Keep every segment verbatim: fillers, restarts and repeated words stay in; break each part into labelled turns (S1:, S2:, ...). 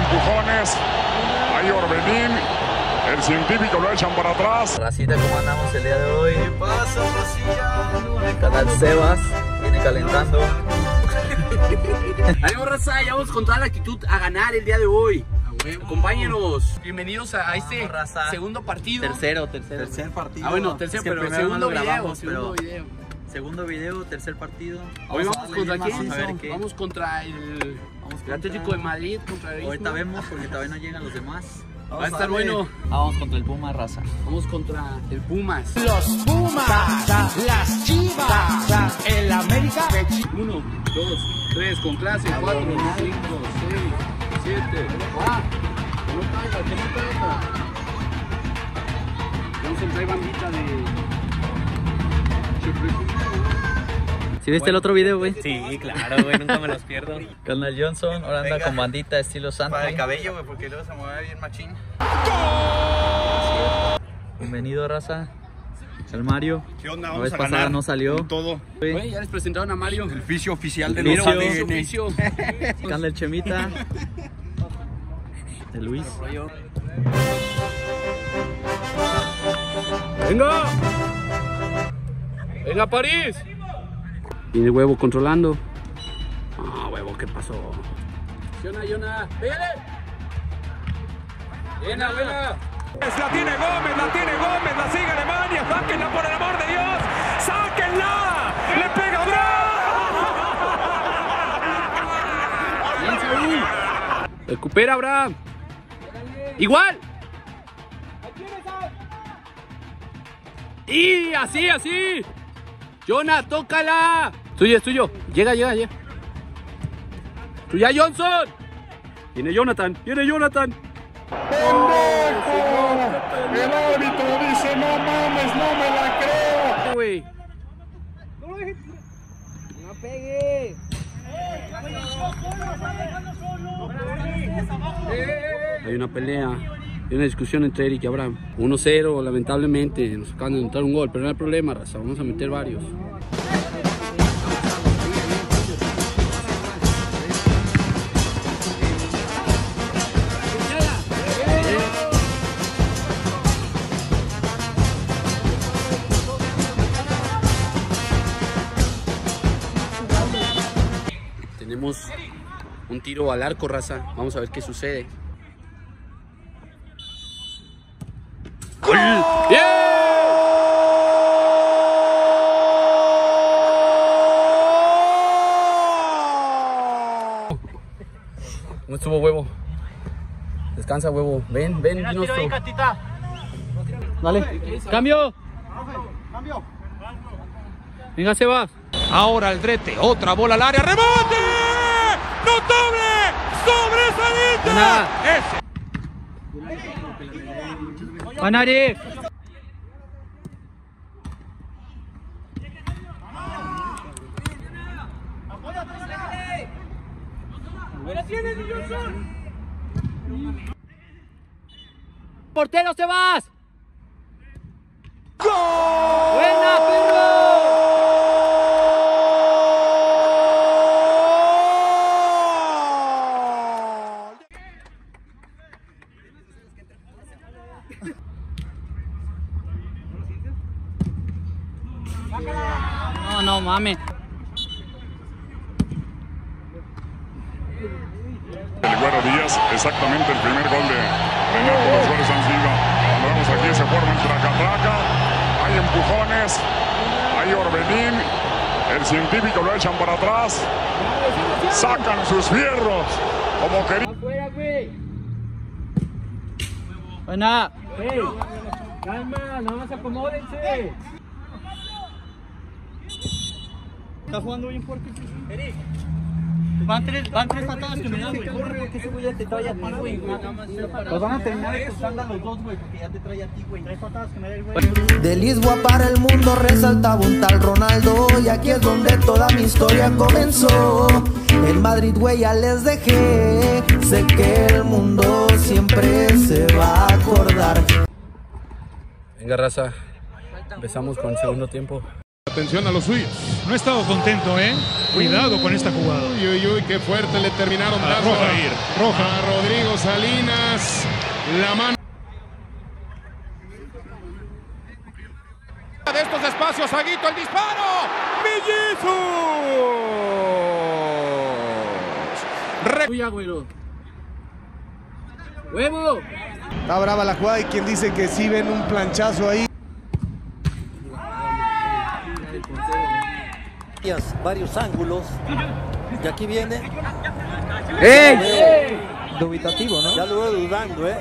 S1: empujones. Hay Orbelín. El científico lo echan para atrás.
S2: Racita, ¿cómo andamos el día de hoy? ¿Qué pasa, Racilla? El canal Sebas viene calentando.
S3: Adiós, raza, ya vamos con toda la actitud a ganar el día de hoy. Acompáñenos. Bienvenidos a este
S2: Vamos, raza.
S3: segundo partido.
S2: Tercero, tercero.
S4: Tercer partido.
S3: Ah, bueno, tercero,
S2: Es que
S3: pero
S2: primero no
S3: segundo
S2: lo
S3: video,
S2: grabamos,
S3: segundo
S2: pero-
S3: video.
S2: Segundo video, tercer partido.
S3: Hoy
S2: a
S3: vamos
S2: darle
S3: contra
S2: bien
S3: quién?
S2: macizo. A ver qué.
S3: Vamos contra el,
S2: Vamos
S3: el
S2: contra-
S3: Atlético de Madrid, contra el
S2: Ahorita
S3: Isma.
S2: vemos porque todavía no llegan los demás.
S3: Va a estar bueno.
S2: Vamos contra el Puma, raza.
S3: Vamos contra el Pumas.
S5: Los Pumas, las Chivas, el América.
S3: Uno, dos, tres, con clase. Cuatro, cinco, seis, siete. ¡Ah! Que no caiga, que no caiga. Vamos a entrar bandita de...
S2: ¿Sí viste el otro video, güey?
S4: Sí, claro, güey, nunca me los pierdo.
S2: Canal Johnson, ahora anda
S4: Venga.
S2: con bandita estilo santo.
S4: Para el cabello, güey, porque luego se mueve bien machín.
S2: Bienvenido, raza. El Mario.
S4: ¿Qué onda?
S2: La
S4: Vamos
S2: vez
S4: a
S2: pasada
S4: ganar
S2: no salió.
S4: con todo.
S2: Güey.
S3: Güey, ya les presentaron a Mario.
S4: El oficio oficial de
S2: El
S4: los
S2: oficio.
S4: A D N.
S3: Oficio.
S2: Canal el Chemita. De Luis.
S3: ¡Venga! ¡Venga, París! Viene Huevo controlando. Ah, Huevo, ¿qué pasó? Yona, Yona, ¡pégale! ¡Buena, buena!
S5: La tiene Gómez, la tiene Gómez, la sigue Alemania. Sáquenla por el amor de Dios. Sáquenla. Le pega Abraham.
S3: Bien, Saúl. Recupera, Abraham. ¡Igual! ¡Y así, así! ¡Jonah, tócala! Tuyo, es tuyo. Llega, llega, llega. ¡Tuya, Johnson! Viene Jonathan, viene Jonathan.
S1: El árbitro dice, no mames, no me la creo.
S3: Güey. Hay una pelea, hay una discusión entre Eric y Abraham. uno cero, lamentablemente, nos acaban de anotar un gol, pero no hay problema, raza, vamos a meter varios. Tenemos un tiro al arco, raza. Vamos a ver qué sucede. ¡Gol! ¡Bien! ¿Cómo estuvo, Huevo? Descansa, Huevo. Ven, ven, dinos tú. Dale, cambio. Venga, Sebas.
S5: Ahora Aldrete, otra bola al área, rebote. Notable, sobresaliente.
S3: Buena.
S5: Ese.
S3: Panari. Portero, Sebas. ¡Buena, perro! No, no mames.
S1: El Güero Díaz, exactamente el primer gol de Renato. Los goles han sido, cuando vemos aquí, se forma el traca-traca. Hay empujones. Hay Orbelín. El científico lo echan para atrás. Sacan sus fierros. Como querían.
S3: Buena.
S5: Calma, nada más acomódense.
S2: Está jugando bien fuerte. Eric. Van tres, van tres patadas que me dan, güey. Corre porque ese güey ya te trae a ti, güey. Los van a terminar expulsando a los dos, güey, porque ya te trae a ti, güey. Tres patadas que me da el güey.
S6: De Lisboa para el mundo resaltaba un tal Ronaldo. Y aquí es donde toda mi historia comenzó. En Madrid, güey, ya les dejé. Sé que el mundo siempre se va a acordar.
S3: Venga, raza. Empezamos con el segundo tiempo.
S7: Atención a los suyos.
S8: No he estado contento, ¿eh? Cuidado con esta jugada.
S7: Uy, uy, uy, qué fuerte le terminaron
S8: Ah,
S7: dando
S8: roja,
S7: a,
S8: ir, roja.
S7: a Rodrigo Salinas. La mano de estos espacios, Saguito, el disparo. ¡Mellizos!
S3: Tuya, güero. ¡Huevo!
S9: Está brava la jugada y quien dice que sí ven un planchazo ahí.
S2: Varios ángulos. Y aquí viene.
S3: ¡Ey!
S2: Dubitativo, ¿no? Ya lo veo dudando, ¿eh?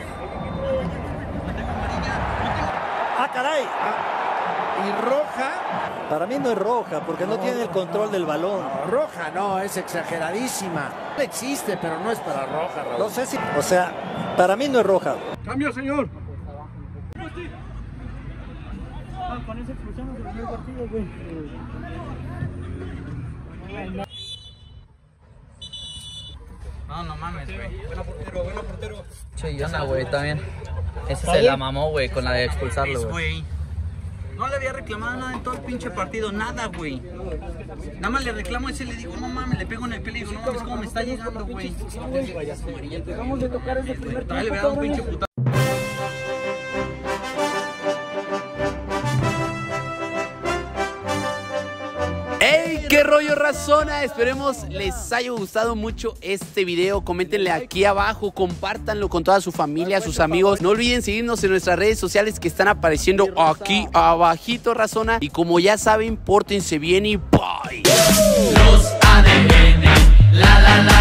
S2: ¡Ah, caray!
S9: Y roja.
S2: Para mí no es roja, porque no, no tiene el control del balón.
S9: No, roja no, es exageradísima. Existe, pero no es para roja, Raúl.
S2: No sé si... O sea, para mí no es roja.
S8: Cambio, señor.
S2: Con esa expulsión del primer partido, güey.
S4: No, no mames, güey. Buena portero, buena portero. Che, Yona, güey, también. Ese se la mamó, güey, con la de expulsarlo, güey. No le había reclamado nada en todo el pinche partido, nada, güey. Nada más le reclamo ese y le digo, no mames, le pego en el pelo y digo, no mames, cómo me está llegando, güey.
S2: Vamos a tocar ese primer
S4: Dale, le voy a dar un pinche puta.
S3: ¡Ey! ¡Qué rollo, razona! Esperemos les haya gustado mucho este video. Coméntenle aquí abajo, compártanlo con toda su familia, sus amigos. No olviden seguirnos en nuestras redes sociales que están apareciendo aquí abajito, razona. Y como ya saben, pórtense bien y bye. Los A D N, la la la.